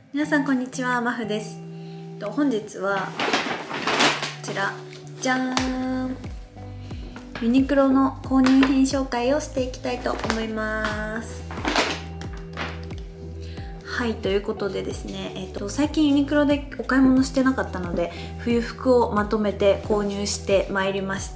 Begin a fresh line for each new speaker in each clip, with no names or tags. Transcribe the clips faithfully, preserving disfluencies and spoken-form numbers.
皆さんこんにちは、マフです。本日はこちらじゃーん、ユニクロの購入品紹介をしていきたいと思います。はい、ということでですね、えっと、最近ユニクロでお買い物してなかったので冬服をまとめて購入してまいりました。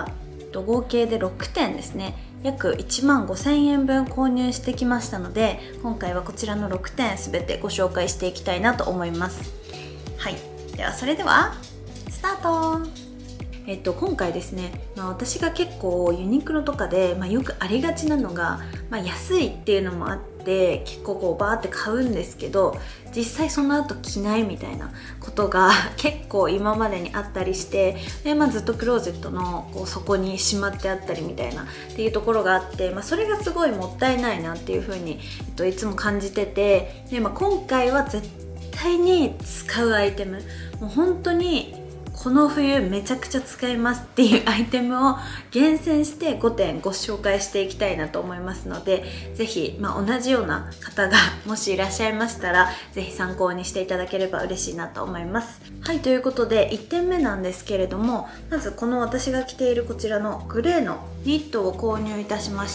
合計でろくてんですね、約いちまんごせんえんぶん購入してきましたので、今回はこちらのろくてん全てご紹介していきたいなと思います。はい、ではそれではスタート。えっと、今回ですね、まあ、私が結構ユニクロとかで、まあ、よくありがちなのが、まあ、安いっていうのもあって結構こうバーって買うんですけど、実際その後着ないみたいなことが結構今までにあったりして、で、まあ、ずっとクローゼットのこう底にしまってあったりみたいなっていうところがあって、まあ、それがすごいもったいないなっていう風に、えっと、いつも感じてて、で、まあ、今回は絶対に使うアイテム、もう本当にこの冬めちゃくちゃ使いますっていうアイテムを厳選してごてんご紹介していきたいなと思いますので、ぜひ、まあ、同じような方がもしいらっしゃいましたらぜひ参考にしていただければ嬉しいなと思います。はい、ということでいってんめなんですけれども、まずこの私が着ているこちらのグレーのニットを購入いたしました。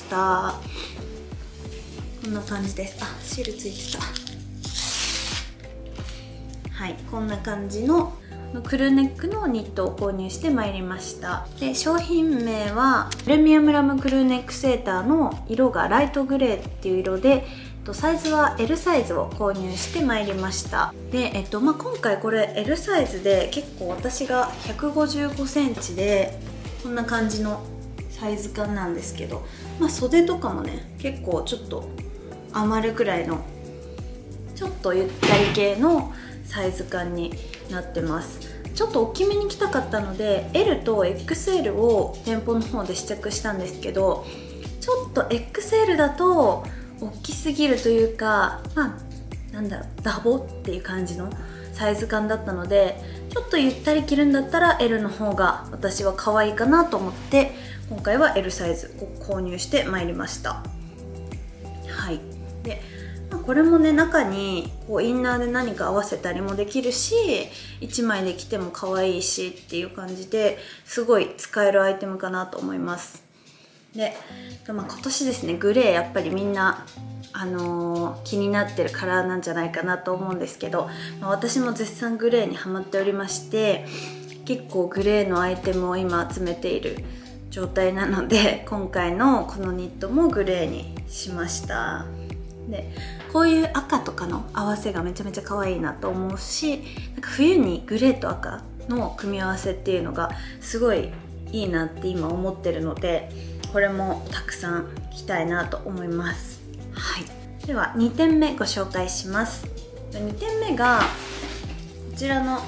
こんな感じです。あ、シールついてた。はい、こんな感じのクルーネックのニットを購入してまいりました。で、商品名はプレミアムラムクルーネックセーターの色がライトグレーっていう色で、サイズは エル サイズを購入してまいりました。で、えっとまあ、今回これ エル サイズで結構私がひゃくごじゅうごセンチでこんな感じのサイズ感なんですけど、まあ、袖とかもね結構ちょっと余るくらいのちょっとゆったり系のサイズ感になってます。ちょっと大きめに着たかったので エル と エックスエル を店舗の方で試着したんですけど、ちょっと エックスエル だと大きすぎるというか、まあなんだろう、ダボっていう感じのサイズ感だったので、ちょっとゆったり着るんだったら エル の方が私は可愛いかなと思って今回は エル サイズを購入してまいりました。はい、でこれもね、中にこうインナーで何か合わせたりもできるし、いちまいで着ても可愛いしっていう感じですごい使えるアイテムかなと思います。で、まあ、今年ですね、グレーやっぱりみんな、あのー、気になってるカラーなんじゃないかなと思うんですけど、まあ、私も絶賛グレーにハマっておりまして、結構グレーのアイテムを今集めている状態なので、今回のこのニットもグレーにしました。で、こういう赤とかの合わせがめちゃめちゃ可愛いなと思うし、なんか冬にグレーと赤の組み合わせっていうのがすごいいいなって今思ってるので、これもたくさん着たいなと思います。はい、ではにてんめご紹介します。にてんめがこちらの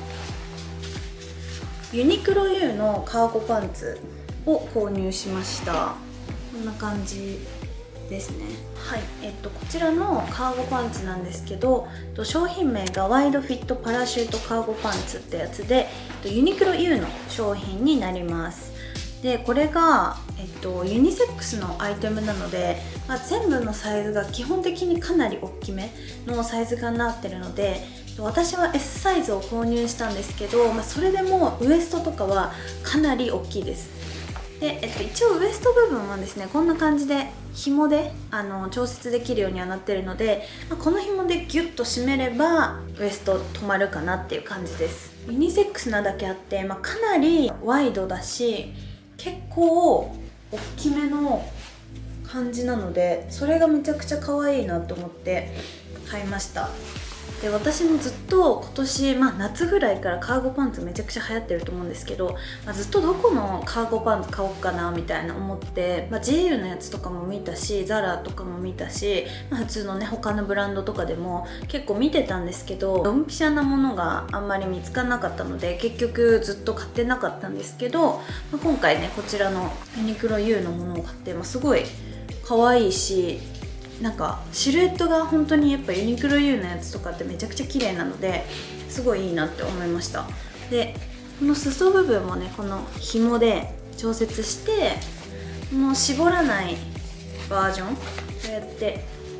ユニクロ ユー のカーゴパンツを購入しました。こんな感じですね。はい、えっとこちらのカーゴパンツなんですけど、商品名がワイドフィットパラシュートカーゴパンツってやつで、ユニクロ ユー の商品になります。で、これが、えっと、ユニセックスのアイテムなので、まあ、全部のサイズが基本的にかなり大きめのサイズ感になってるので、私は エス サイズを購入したんですけど、まあ、それでもウエストとかはかなり大きいです。で、えっと、一応ウエスト部分はですね、こんな感じで紐であの調節できるようにはなってるので、まあ、この紐でギュッと締めればウエスト止まるかなっていう感じです。ユニセックスなだけあって、まあ、かなりワイドだし結構大きめの感じなので、それがめちゃくちゃ可愛いなと思って買いました。で、私もずっと今年、まあ、夏ぐらいからカーゴパンツめちゃくちゃ流行ってると思うんですけど、まあ、ずっとどこのカーゴパンツ買おうかなみたいな思って、まあ、ジェーユー のやつとかも見たし、ザラとかも見たし、まあ、普通のね他のブランドとかでも結構見てたんですけど、ドンピシャなものがあんまり見つからなかったので結局ずっと買ってなかったんですけど、まあ、今回ねこちらのユニクロ ユー のものを買って、まあ、すごい可愛いし、なんかシルエットが本当にやっぱユニクロ ユー のやつとかってめちゃくちゃ綺麗なのですごいいいなって思いました。で、この裾部分もねこの紐で調節して、もう絞らないバージョン、こうやって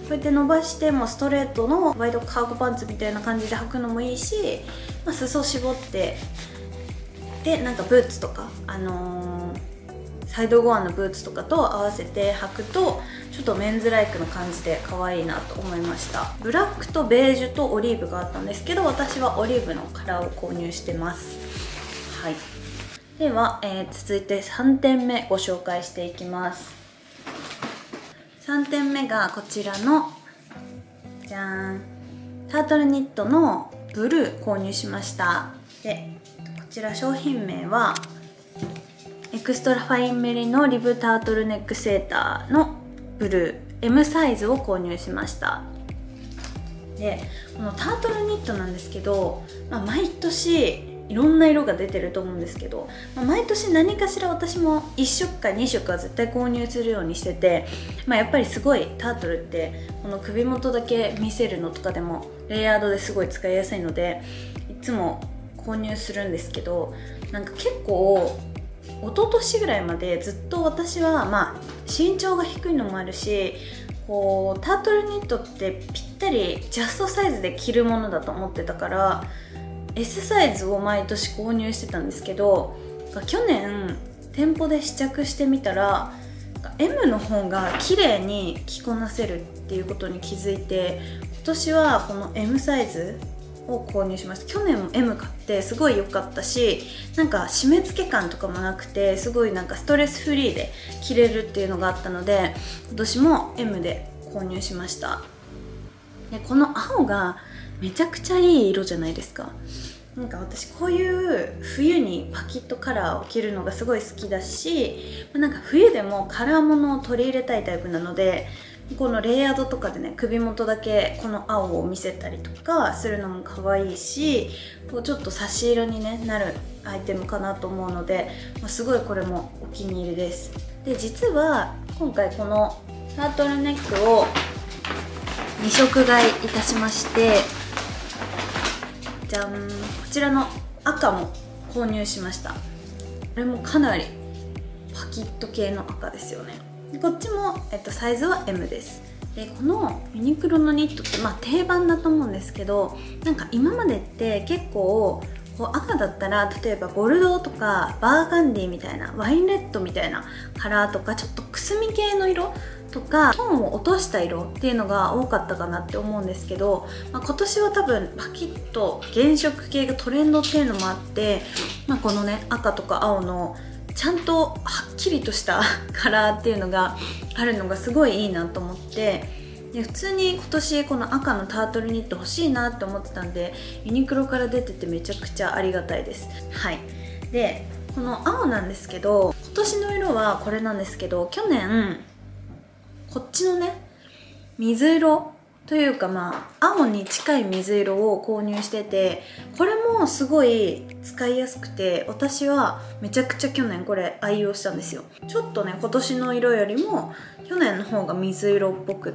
うやって伸ばしてもうストレートのワイドカーゴパンツみたいな感じで履くのもいいし、まあ、裾絞ってでなんかブーツとか、あのー、サイドゴアのブーツとかと合わせて履くとちょっとメンズライクの感じで可愛いなと思いました。ブラックとベージュとオリーブがあったんですけど、私はオリーブのカラーを購入してます。はい、では、えー、続いてさんてんめご紹介していきます。さんてんめがこちらのじゃーん、タートルニットのブルー購入しました。でこちら商品名はエクストラファインメリのリブタートルネックセーターのブルー エム サイズを購入しました。でこのタートルニットなんですけど、まあ、毎年いろんな色が出てると思うんですけど、まあ、毎年何かしら私もいっしょくかにしょくは絶対購入するようにしてて、まあ、やっぱりすごいタートルってこの首元だけ見せるのとかでもレイヤードですごい使いやすいのでいつも購入するんですけど、なんか結構一昨年ぐらいまでずっと私はまあ身長が低いのもあるし、こうタートルニットってぴったりジャストサイズで着るものだと思ってたから エス サイズを毎年購入してたんですけど、去年店舗で試着してみたら エム の方が綺麗に着こなせるっていうことに気づいて、今年はこの エム サイズを購入しました。去年も エム 買ってすごい良かったし、なんか締め付け感とかもなくてすごいなんかストレスフリーで着れるっていうのがあったので、今年も エム で購入しました。でこの青がめちゃくちゃいい色じゃないですか。なんか私こういう冬にパキッとカラーを着るのがすごい好きだし、なんか冬でもカラーものを取り入れたいタイプなので、このレイヤードとかでね首元だけこの青を見せたりとかするのも可愛いし、こうちょっと差し色に、ね、なるアイテムかなと思うので、まあ、すごいこれもお気に入りです。で実は今回このタートルネックをにしょく買いいたしまして、じゃん、こちらの赤も購入しました。これもかなりパキッと系の赤ですよね。こっちも、えっと、サイズは エム です。でこのユニクロのニットって、まあ、定番だと思うんですけど、なんか今までって結構こう赤だったら例えばボルドーとかバーガンディみたいなワインレッドみたいなカラーとかちょっとくすみ系の色とかトーンを落とした色っていうのが多かったかなって思うんですけど、まあ、今年は多分パキッと原色系がトレンドっていうのもあって、まあ、このね赤とか青のちゃんとはっきりとしたカラーっていうのがあるのがすごいいいなと思って、で普通に今年この赤のタートルニット欲しいなって思ってたんで、ユニクロから出ててめちゃくちゃありがたいです。はい、でこの青なんですけど、今年の色はこれなんですけど、去年こっちのね水色というか、まあ青に近い水色を購入してて、これもすごい使いやすくて、私はめちゃくちゃ去年これ愛用したんですよ。ちょっとね今年の色よりも去年の方が水色っぽくって、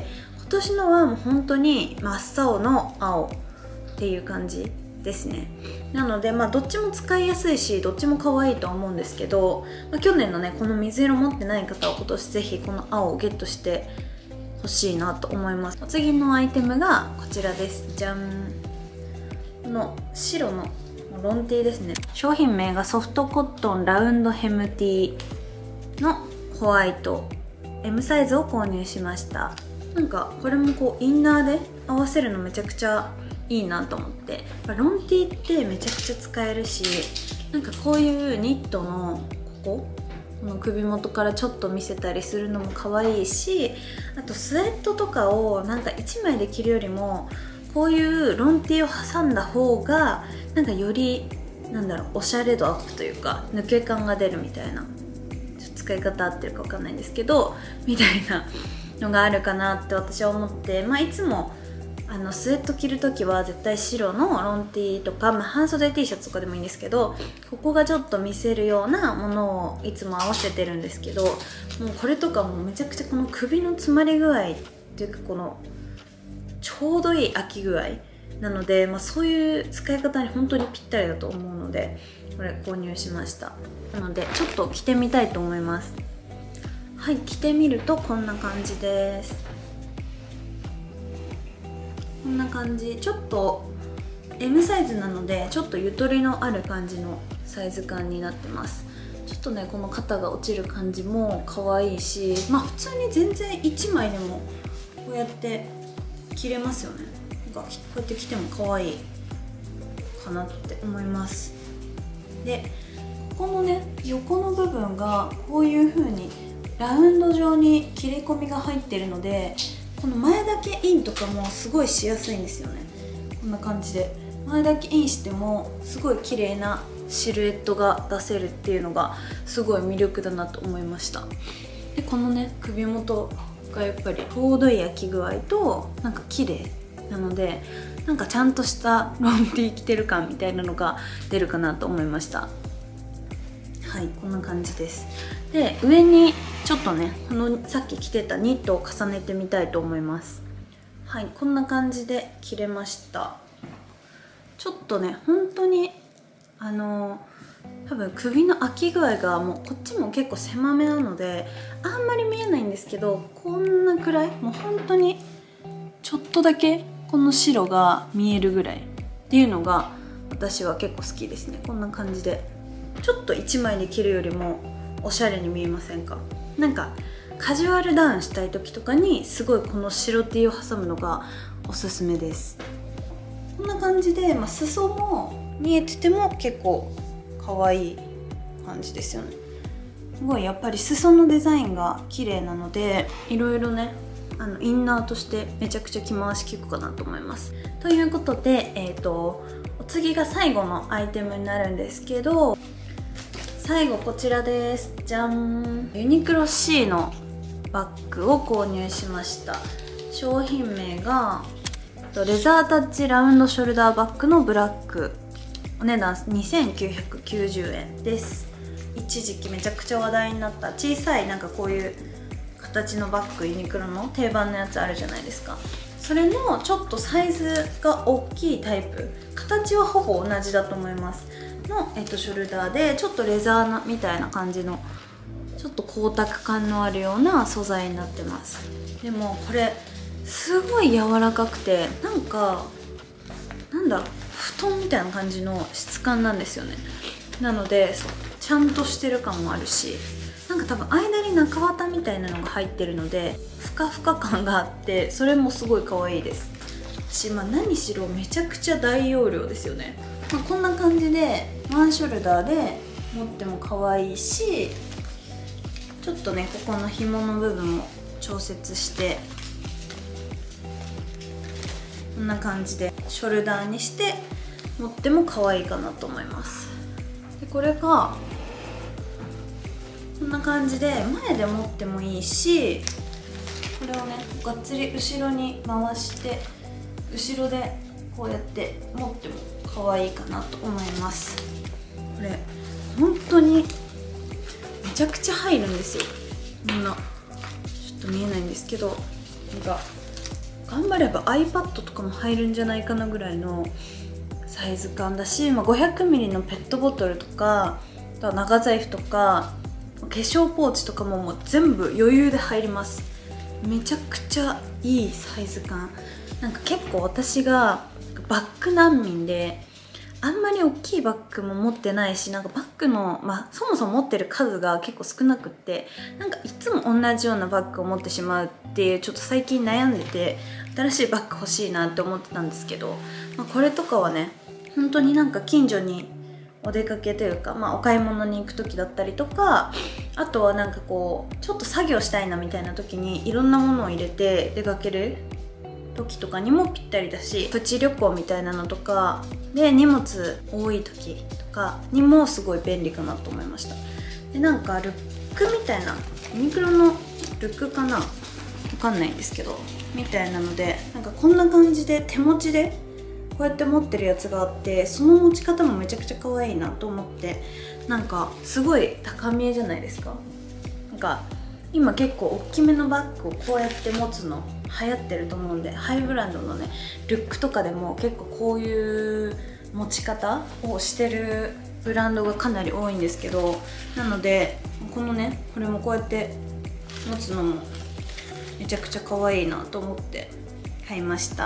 今年のはもう本当に真っ青の青っていう感じですね。なのでまあどっちも使いやすいしどっちも可愛いとは思うんですけど、まあ、去年のねこの水色持ってない方は今年ぜひこの青をゲットして欲しいなと思います。次のアイテムがこちらです。じゃん、この白のロンティーですね。商品名がソフトコットンラウンドヘムティーのホワイト エム サイズを購入しました。なんかこれもこうインナーで合わせるのめちゃくちゃいいなと思って、ロンティーってめちゃくちゃ使えるし、なんかこういうニットのこここの首元からちょっと見せたりするのも可愛いし、あとスウェットとかをなんかいちまいで着るよりもこういうロンティーを挟んだ方がなんかよりなんだろうおしゃれ度アップというか抜け感が出るみたいな、ちょっと使い方合ってるか分かんないんですけどみたいなのがあるかなって私は思って、まあ、いつもあのスウェット着るときは絶対白のロンティーとか、まあ、半袖 T シャツとかでもいいんですけど、ここがちょっと見せるようなものをいつも合わせてるんですけど、もうこれとかもめちゃくちゃこの首の詰まり具合っていうかこのちょうどいい開き具合なので、まあ、そういう使い方に本当にぴったりだと思うのでこれ購入しました。なのでちょっと着てみたいと思います。はい、着てみるとこんな感じです。 こんな感じ。ちょっと エム サイズなのでちょっとゆとりのある感じのサイズ感になってます。ちょっとねこの肩が落ちる感じも可愛いし、まあ普通に全然いちまいでもこうやって着れますよね。なんかこうやって着ても可愛いかなって思います。でここのね横の部分がこういう風にラウンド状に切れ込みが入ってるので、この前だけインとかもすごいしやすいんですよね。こんな感じで前だけインしてもすごい綺麗なシルエットが出せるっていうのがすごい魅力だなと思いました。でこのね首元がやっぱりちょうどいい焼き具合となんか綺麗なので、なんかちゃんとしたロンティー着てる感みたいなのが出るかなと思いました。はい、こんな感じです。で上にちょっとねこのさっき着てたニットを重ねてみたいと思います。はい、こんな感じで着れました。ちょっとね本当にあの多分首の開き具合がもうこっちも結構狭めなのであんまり見えないんですけど、こんなくらいもう本当にちょっとだけこの白が見えるぐらいっていうのが私は結構好きですね。こんな感じでちょっといちまいで着るよりもおしゃれに見えませんか？なんかカジュアルダウンしたい時とかにすごいこの白 T を挟むのがおすすめです。こんな感じで、まあ、裾も見えてても結構可愛い感じですよね。すごいやっぱり裾のデザインが綺麗なのでいろいろねあのインナーとしてめちゃくちゃ着回し効くかなと思います。ということで、えーと、お次が最後のアイテムになるんですけど、最後こちらです。じゃん。ユニクロ C のバッグを購入しました。商品名がレザータッチラウンドショルダーバッグのブラック、お値段にせんきゅうひゃくきゅうじゅうえんです。一時期めちゃくちゃ話題になった小さいなんかこういう形のバッグ、ユニクロの定番のやつあるじゃないですか。それのちょっとサイズが大きいタイプ、形はほぼ同じだと思いますの、えっと、ショルダーでちょっとレザーなみたいな感じのちょっと光沢感のあるような素材になってます。でもこれすごい柔らかくて、なんかなんだ布団みたいな感じの質感なんですよね。なのでちゃんとしてる感もあるし、なんか多分間に中綿みたいなのが入ってるのでふかふか感があって、それもすごい可愛いですし、まあ、何しろめちゃくちゃ大容量ですよね。まあ、こんな感じでワンショルダーで持っても可愛いし、ちょっとねここの紐の部分も調節してこんな感じでショルダーにして持っても可愛いかなと思います。でこれがこんな感じで前で持ってもいいし、これをねがっつり後ろに回して後ろでこうやって持っても可愛いかなと思います。これ本当にめちゃくちゃ入るんですよ。みんなちょっと見えないんですけど、なんか頑張れば iPad とかも入るんじゃないかなぐらいのサイズ感だし、まあ、ごひゃくミリ のペットボトルとか、あとは長財布とか化粧ポーチとかももう全部余裕で入ります。めちゃくちゃいいサイズ感。なんか結構私がバッグ難民であんまり大きいバッグも持ってないし、なんかバッグの、まあ、そもそも持ってる数が結構少なくって、なんかいつも同じようなバッグを持ってしまうっていう、ちょっと最近悩んでて新しいバッグ欲しいなって思ってたんですけど、まあ、これとかはね本当になんか近所にお出かけというか、まあ、お買い物に行く時だったりとか、あとはなんかこうちょっと作業したいなみたいな時にいろんなものを入れて出かける時とかにもぴったりだし、プチ旅行みたいなのとかで荷物多い時とかにもすごい便利かなと思いました。でなんかルックみたいな、ユニクロのルックかな、わかんないんですけどみたいなので、なんかこんな感じで手持ちでこうやって持ってるやつがあって、その持ち方もめちゃくちゃ可愛いなと思って、なんかすごい高見えじゃないですか。なんか今結構大きめのバッグをこうやって持つの流行ってると思うんで、ハイブランドのねルックとかでも結構こういう持ち方をしてるブランドがかなり多いんですけど、なのでこのねこれもこうやって持つのもめちゃくちゃ可愛いなと思って買いました。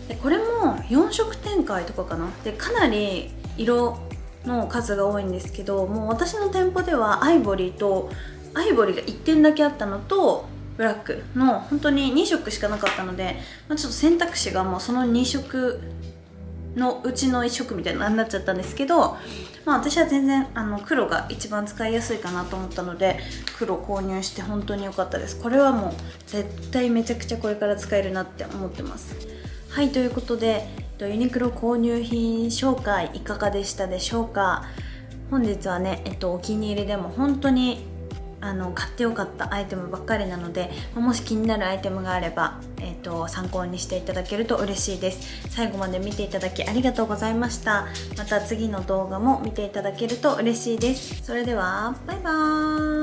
でこれもよん色展開とかかな。でかなり色の数が多いんですけど、もう私の店舗ではアイボリーとアイボリーがいってんだけあったのとブラックの本当にに色しかなかったので、まあ、ちょっと選択肢がもうそのに色のうちのいっ色みたいなになっちゃったんですけど、まあ、私は全然あの黒が一番使いやすいかなと思ったので黒購入して本当に良かったです。これはもう絶対めちゃくちゃこれから使えるなって思ってます。はい、ということでユニクロ購入品紹介いかがでしたでしょうか。本日はね、えっと、お気に入りでも本当にあの買ってよかったアイテムばっかりなので、もし気になるアイテムがあれば、えっと、参考にしていただけると嬉しいです。最後まで見ていただきありがとうございました。また次の動画も見ていただけると嬉しいです。それではバイバーイ。